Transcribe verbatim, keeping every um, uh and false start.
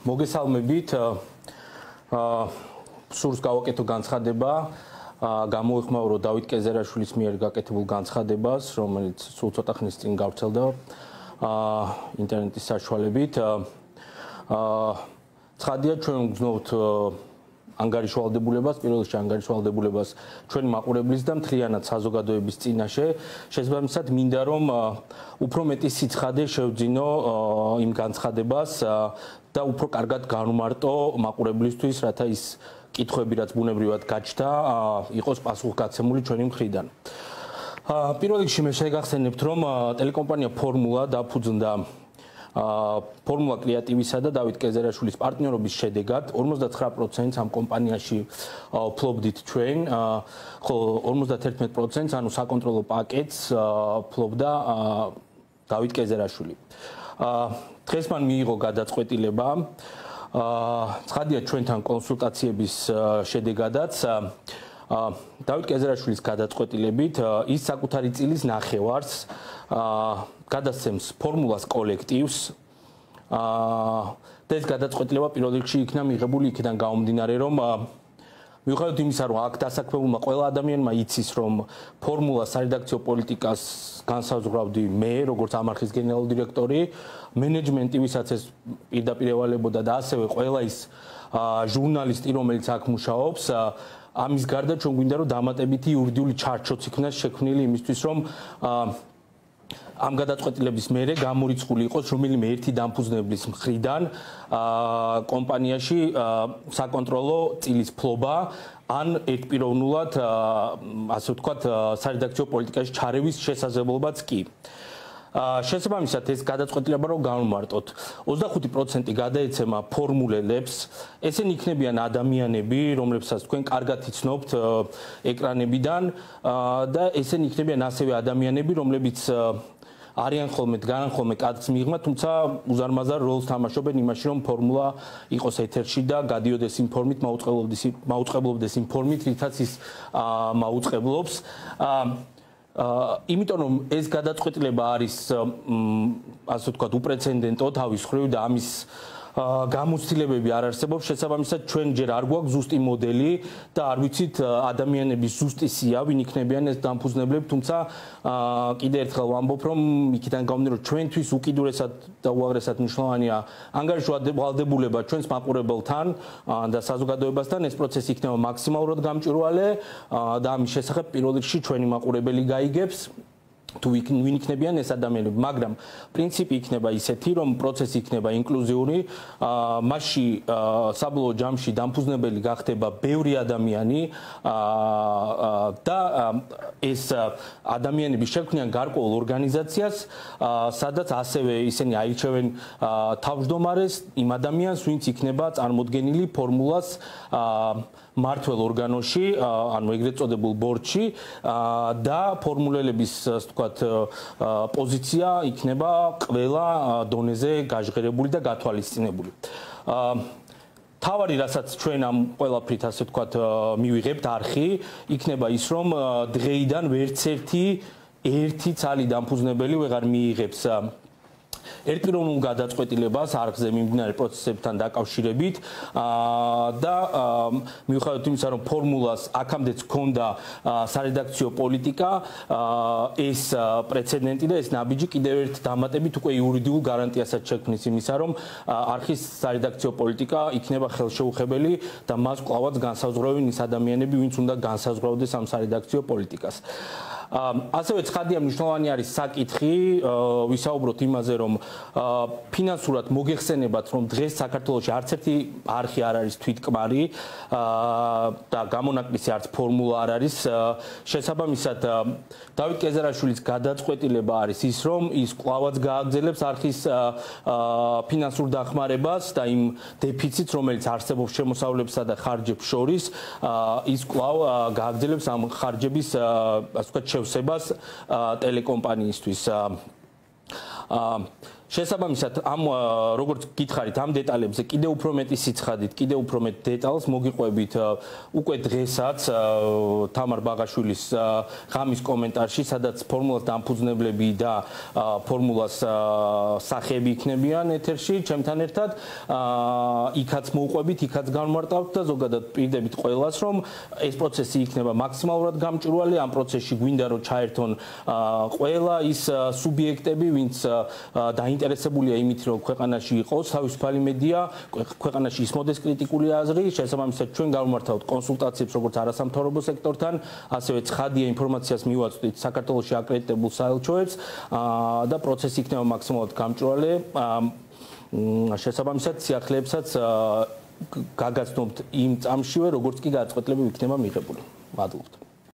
მოგესალმებით. სურს გავაკეთო განცხადება, გამოეხმაურო დავით კეზერაშვილის მიერ გაკეთებულ განცხადებას, რომელიც სულ ცოტა ხნის წინ გავრცელდა ინტერნეტის საშუალებით. ცხადია, ჩვენ ვგრძნობთ ანგარიშვალდებულებას, პირველ რიგში ანგარიშვალდებულებას ჩვენი მაყურებლის და მთლიანად საზოგადოების წინაშე. შესაბამისად, მინდა რომ უფრო მეტი სიცხადე შევძინო იმ განცხადებას და უფრო კარგად განვმარტო მაყურებლისთვის, რათა ის კითხვები, რაც ბუნებრივად გაჩნდა, იყოს პასუხგაცემული ჩვენი მხრიდან. პირველ რიგში მე შეგახსენებთ, რომ ტელეკომპანია ფორმულა დაფუძნდა ფორმულა კრეატივისა და დავით კეზერაშვილის პარტნიორობის შედეგად ორმოცდათხრა პროცენტს ამ კომპანიაში ფლობდით ჩვენ, ხოლო ორმოცდაათერთმეტ პროცენტს, ანუ საკონტროლო პაკეტს ფლობდა დავით კეზერაშვილი. დღეს მან მიიღო გადაწყვეტილება, ცხადია ჩვენთან კონსულტაციების შედეგადაც დავით კეზერაშვილის გადაწყვეტილებით ის საკუთარი წილის ნახევარს გადასცემს ფორმულას კოლექტივს და ეს გადაწყვეტილება პირველ რიგში იქნა მიღებული იქიდან გამომდინარე, რომ მიუხედავად იმისა, რომ აქ დასაქმებულმა ყველა ადამიანმა იცის, რომ ფორმულას სარედაქციო პოლიტიკას განსაზღვრავდი მე, როგორც ამ არხის გენერალური დირექტორი, მენეჯმენტი, ვისაც ეს პირდაპირ ევალებოდა და ასევე ყველა ის ჟურნალისტი, რომელიც აქ მუშაობს, ამის გარდა ჩვენ გვინდა რომ დამატებითი იურიდიული ჩარჩოც იქნას შექმნილი იმისთვის, რომ ამ გადაწყვეტილების მერე გამორიცხული იყოს რომელიმე ერთი დამფუძნებლის მხრიდან კომპანიაში საკონტროლო წილის ფლობა ან ერთპიროვნულად ასე ვთქვათ სარედაქციო პოლიტიკაში ჩარევის შესაძლებლობაც კი. შესაბამისად ეს გადაწყვეტილება რომ განვმარტოთ, ოცდახუთი პროცენტი გადაეცემა ფორმულელებს, ესენი იქნებიან ადამიანები, რომლებსაც თქვენ კარგად იცნობთ ეკრანებიდან და ესენი იქნებიან ასევე ადამიანები, რომლებიც არიან ხოლმე დგანან ხოლმე კადრს მიღმა, თუმცა უზარმაზარ როლს თამაშობენ იმაში, რომ ფორმულა იყოს ეთერში და გადიოდეს იმ ფორმით, მაუწყებლობდეს იმ ფორმით, რითაც ის მაუწყებლობს. იმიტომ რომ ეს გადაწყვეტილება არის ასე ვთქვათ უპრეცედენტო თავის მხრივ და ამის გამოცდილებები არ არსებობს, შესაბამისად ჩვენ ჯერ არ გვაქვს ზუსტი მოდელი და არ ვიცით ადამიანების ზუსტი სია, ვინ იქნებიან ეს დამფუძნებლები, თუმცა კიდე ერთხელ ვამბობ, რომ იქიდან გამომდინარე, რომ ჩვენთვის უკიდურესად და უაღრესად მნიშვნელოვანია ანგარიშვალდებულება ჩვენს მაყურებელთან და საზოგადოებასთან, ეს პროცესი იქნება მაქსიმალურად გამჭვირვალე და ამის შესახებ პირველ რიგში ჩვენი მაყურებელი გაიგებს თუ ვინ იქნებიან ეს ადამიანები, მაგრამ პრინციპი იქნება ისეთი, რომ პროცესი იქნება ინკლუზიური, მასში საბოლოო ჯამში დამფუძნებელი გახდება ბევრი ადამიანი და ეს ადამიანები შექმნიან გარკვეულ ორგანიზაციას, სადაც ასევე ისინი აირჩევენ თავმჯდომარეს იმ ადამიანს, ვინც იქნება წარმოდგენილი ფორმულას მართველ ორგანოში, ანუ ეგრეთ წოდებულ ბორდში და ფორმულელების ვთქვათ პოზიცია იქნება ყველა დონეზე გაჟღერებული და გათვალისწინებული. თავარი, რასაც ჩვენ ამ ყველაფრით ასე ვთქვათ მივიღებთ არხი, იქნება ის, რომ დღეიდან ვერც ერთი ერთი ცალი დამფუძნებელი ვეღარ მიიღებს ერთპიროვნულ გადაწყვეტილებას არხზე მიმდინარე პროცესებთან დაკავშირებით და მიუხედავად იმისა, რომ ფორმულას აქამდეც ჰქონდა სარედაქციო პოლიტიკა, ეს პრეცედენტი და ეს ნაბიჯი კიდევ ერთ დამატებით უკვე იურიდიულ გარანტიასაც შექმნის იმისა, რომ არხის სარედაქციო პოლიტიკა იქნება ხელშეუხებელი და მას კვლავაც განსაზღვრავენ ის ადამიანები, ვინც უნდა განსაზღვრავდეს ამ სარედაქციო პოლიტიკას. ასევე ცხადია მნიშვნელოვანი არის საკითხი, ვისაუბროთ იმაზე, რომ ფინანსურად მოგეხსენებათ, რომ დღეს საქართველოში არც ერთი არხი არ არის თვითკმარი და გამონაკლისი არც ფორმულა არ არის. შესაბამისად, დავით კეზერაშვილის გადაწყვეტილება არის ის, რომ ის კვლავაც გააგრძელებს არხის ფინანსურ დახმარებას და იმ დეფიციტს, რომელიც არსებობს შემოსავლებსა და ხარჯებს შორის, ის კვლავ გააგრძელებს ამ ხარჯების ასე ვთქვათ შევსებას ტელეკომპანიისთვის. შესაბამისად ამ როგორც გითხარით ამ დეტალებზე კიდევ უფრო მეტი სიცხადით, კიდევ უფრო მეტ დეტალს მოგიყვებით უკვე დღესაც თამარ ბაღაშვილის ღამის კომენტარში, სადაც ფორმულას დამფუძნებლები და ფორმულას სახეები იქნებიან ეთერში ჩემთან ერთად. იქაც მოვყვებით, იქაც განმარტავთ და ზოგადად პირდებით ყველას, რომ ეს პროცესი იქნება მაქსიმალურად გამჭვირვალე, ამ პროცესში გვინდა რომ ჩაერთონ ყველა ის სუბიექტები, ვინც დაინტერესებულია იმით, რომ ქვეყანაში იყოს თავისუფალი მედია, ქვეყანაში ისმოდეს კრიტიკული აზრი, შესაბამისად ჩვენ გავმართავთ კონსულტაციებს როგორც არასამთავრობო სექტორთან, ასევე ცხადია ინფორმაციას მივაწვდით საქართველოში აკრედიტებულ საელჩოებს და პროცესი იქნება მაქსიმალურად გამჭვირვალე. შესაბამისად სიახლეებსაც გაგაცნობთ იმ წამშივე, როგორც კი გადაწყვეტილება იქნება მიღებული. მადლობთ.